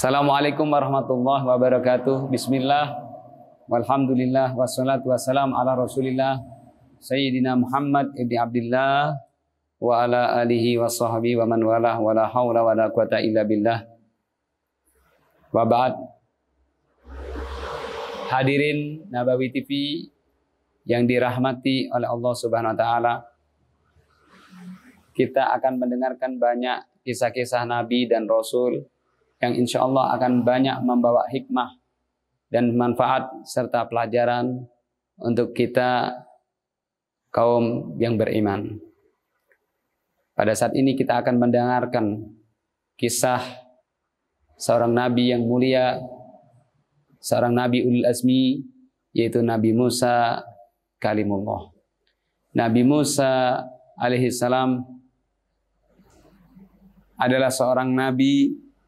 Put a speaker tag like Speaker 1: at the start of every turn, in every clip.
Speaker 1: Assalamualaikum warahmatullahi wabarakatuh. Bismillah, walhamdulillah, wassalatu wassalam ala rasulillah Sayyidina Muhammad ibn Abdillah wa ala alihi wa sahbihi wa man walah wa la hawla wa la quwata illa billah. Wa ba'd. Hadirin Nabawi TV yang dirahmati oleh Allah Subhanahu wa taala. Kita akan mendengarkan banyak kisah-kisah Nabi dan Rasul yang insya Allah akan banyak membawa hikmah dan manfaat serta pelajaran untuk kita kaum yang beriman. Pada saat ini kita akan mendengarkan kisah seorang Nabi yang mulia, seorang Nabi ulul azmi, yaitu Nabi Musa kalimullah. Nabi Musa alaihissalam adalah seorang Nabi,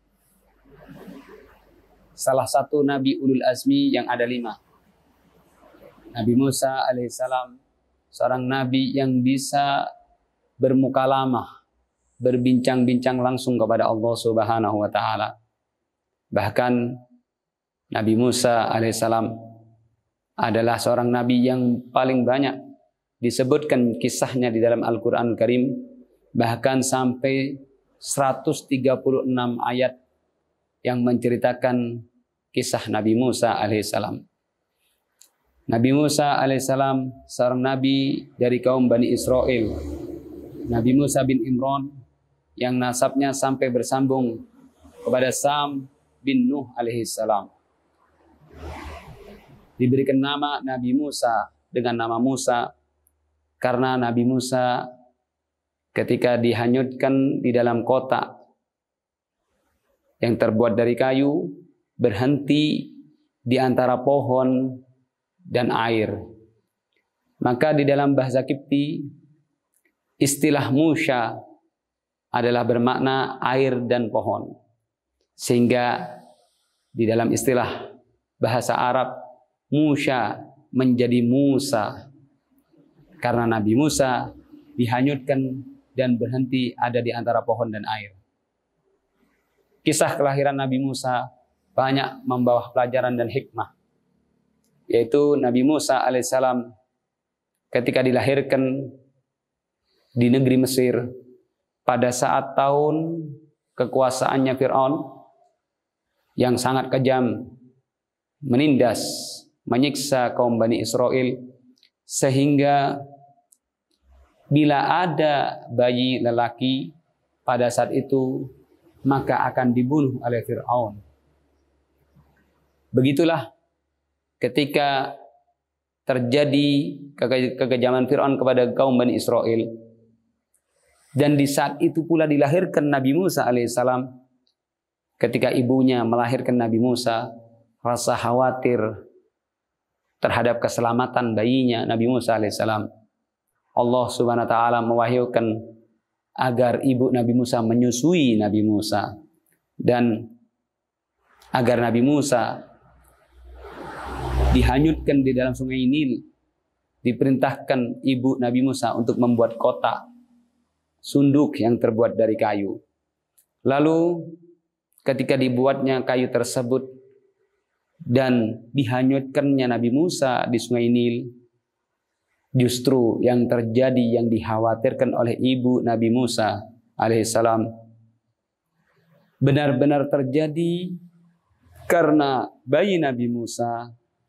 Speaker 1: salah satu Nabi ulul azmi yang ada 5. Nabi Musa alaihissalam seorang Nabi yang bisa bermukalamah, berbincang-bincang langsung kepada Allah Subhanahu wa taala. Bahkan Nabi Musa alaihissalam adalah seorang Nabi yang paling banyak disebutkan kisahnya di dalam Al-Quran Karim, bahkan sampai 136 ayat yang menceritakan kisah Nabi Musa alaihissalam. Nabi Musa alaihissalam seorang nabi dari kaum Bani Israel. Nabi Musa bin Imran yang nasabnya sampai bersambung kepada Sam bin Nuh alaihissalam. Diberikan nama Nabi Musa dengan nama Musa karena Nabi Musa ketika dihanyutkan di dalam kotak yang terbuat dari kayu, berhenti di antara pohon dan air. Maka di dalam bahasa Kipti, istilah Musha adalah bermakna air dan pohon. Sehingga di dalam istilah bahasa Arab, Musha menjadi Musa. Karena Nabi Musa dihanyutkan dan berhenti ada di antara pohon dan air. Kisah kelahiran Nabi Musa banyak membawa pelajaran dan hikmah. Yaitu Nabi Musa alaihissalam ketika dilahirkan di negeri Mesir pada saat tahun kekuasaannya Fir'aun yang sangat kejam, menindas, menyiksa kaum Bani Israel, sehingga bila ada bayi lelaki pada saat itu maka akan dibunuh oleh Fir'aun. Begitulah ketika terjadi kekejaman Fir'aun kepada kaum Bani Israel. Dan di saat itu pula dilahirkan Nabi Musa alaihissalam. Ketika ibunya melahirkan Nabi Musa, rasa khawatir terhadap keselamatan bayinya Nabi Musa alaihissalam, Allah Subhanahu wa taala mewahyukan agar ibu Nabi Musa menyusui Nabi Musa, dan agar Nabi Musa dihanyutkan di dalam sungai Nil. Diperintahkan ibu Nabi Musa untuk membuat kotak sunduk yang terbuat dari kayu. Lalu ketika dibuatnya kayu tersebut dan dihanyutkannya Nabi Musa di sungai Nil, justru yang terjadi yang dikhawatirkan oleh ibu Nabi Musa alaihissalam benar-benar terjadi, karena bayi Nabi Musa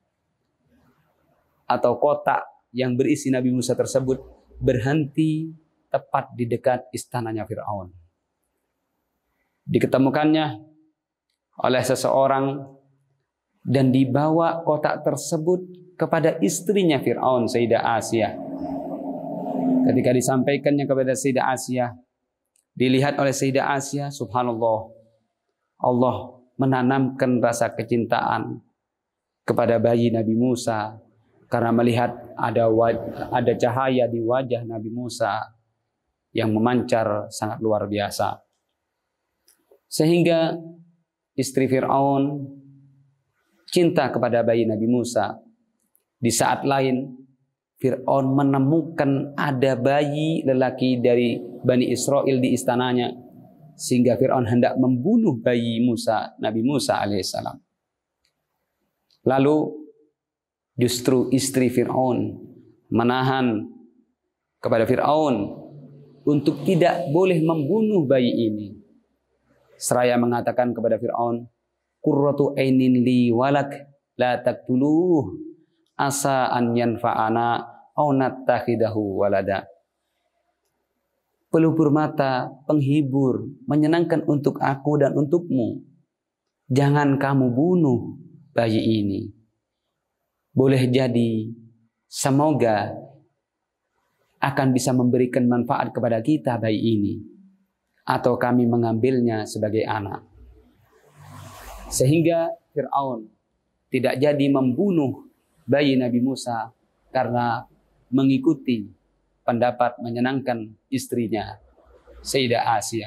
Speaker 1: atau kotak yang berisi Nabi Musa tersebut berhenti tepat di dekat istananya Fir'aun. Diketemukannya oleh seseorang dan dibawa kotak tersebut kepada istrinya Fir'aun, Sayyidah Asiyah. Ketika disampaikannya kepada Sayyidah Asiyah, dilihat oleh Sayyidah Asiyah, subhanallah, Allah menanamkan rasa kecintaan kepada bayi Nabi Musa karena melihat ada cahaya di wajah Nabi Musa yang memancar sangat luar biasa. Sehingga istri Fir'aun cinta kepada bayi Nabi Musa. Di saat lain, Fir'aun menemukan ada bayi lelaki dari Bani Israel di istananya. sehingga Fir'aun hendak membunuh bayi Musa, Nabi Musa alaihissalam. Lalu justru istri Fir'aun menahan kepada Fir'aun untuk tidak boleh membunuh bayi ini. Seraya mengatakan kepada Fir'aun, qurratu ainin li walak la taqtuluh asa an yanfa'ana aw nattakhidahu walada. Pelupur mata, penghibur, menyenangkan untuk aku dan untukmu. Jangan kamu bunuh bayi ini. Boleh jadi, semoga akan bisa memberikan manfaat kepada kita bayi ini. Atau kami mengambilnya sebagai anak. Sehingga Fir'aun tidak jadi membunuh bayi Nabi Musa karena mengikuti pendapat menyenangkan istrinya, Sayyidah Asia.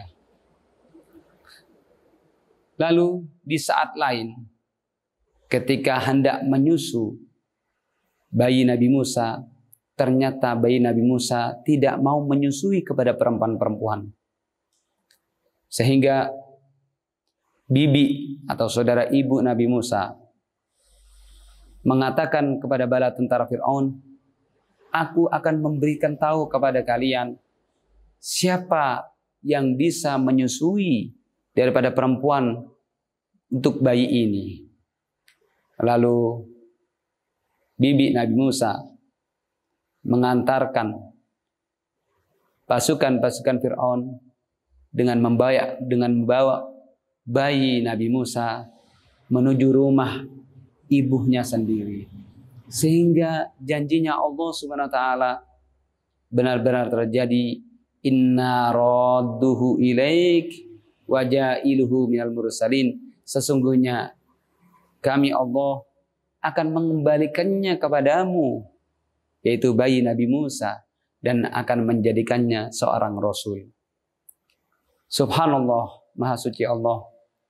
Speaker 1: Lalu di saat lain, ketika hendak menyusu bayi Nabi Musa, ternyata bayi Nabi Musa tidak mau menyusui kepada perempuan-perempuan. Sehingga bibi atau saudara ibu Nabi Musa mengatakan kepada bala tentara Fir'aun, aku akan memberikan tahu kepada kalian siapa yang bisa menyusui daripada perempuan untuk bayi ini. Lalu bibi Nabi Musa mengantarkan pasukan-pasukan Fir'aun dengan membawa bayi Nabi Musa menuju rumah ibunya sendiri. Sehingga janjinya Allah Subhanahu wa taala benar-benar terjadi, inna radduhu ilaik wa ja'iluhu minal mursalin. Sesungguhnya kami Allah akan mengembalikannya kepadamu, yaitu bayi Nabi Musa, dan akan menjadikannya seorang rasul. Subhanallah, maha suci Allah.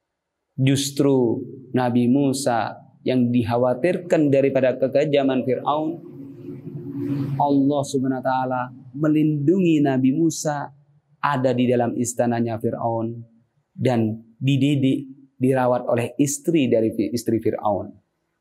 Speaker 1: Justru Nabi Musa yang dikhawatirkan daripada kekejaman Fir'aun, Allah Subhanahu wa taala melindungi Nabi Musa ada di dalam istananya Fir'aun dan dididik, dirawat oleh istri dari istri Fir'aun.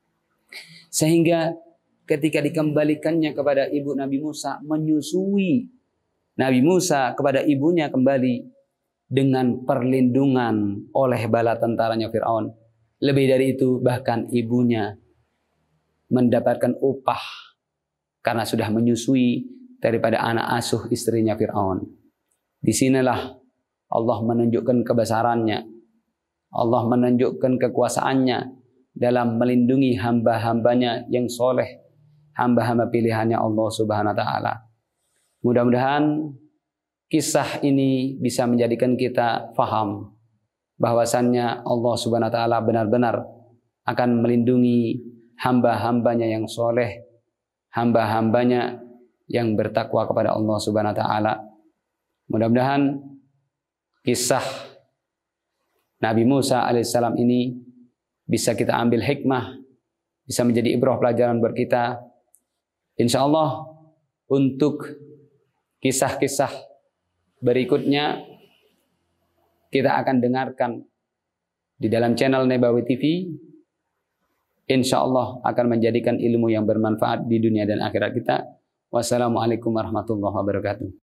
Speaker 1: Sehingga ketika dikembalikannya kepada ibu Nabi Musa, menyusui Nabi Musa kepada ibunya kembali dengan perlindungan oleh bala tentaranya Fir'aun. Lebih dari itu, bahkan ibunya mendapatkan upah karena sudah menyusui daripada anak asuh istrinya Fir'aun. Disinilah Allah menunjukkan kebesarannya. Allah menunjukkan kekuasaannya dalam melindungi hamba-hambanya yang soleh, hamba-hamba pilihannya Allah Subhanahu wa taala. Mudah-mudahan kisah ini bisa menjadikan kita faham bahwasannya Allah Subhanahu wa taala benar-benar akan melindungi hamba-hambanya yang soleh, hamba-hambanya yang bertakwa kepada Allah Subhanahu wa taala. Mudah-mudahan kisah Nabi Musa alaihissalam ini bisa kita ambil hikmah, bisa menjadi ibrah pelajaran buat kita. Insya Allah untuk kisah-kisah berikutnya kita akan dengarkan di dalam channel Nabawi TV. Insya Allah akan menjadikan ilmu yang bermanfaat di dunia dan akhirat kita. Wassalamualaikum warahmatullahi wabarakatuh.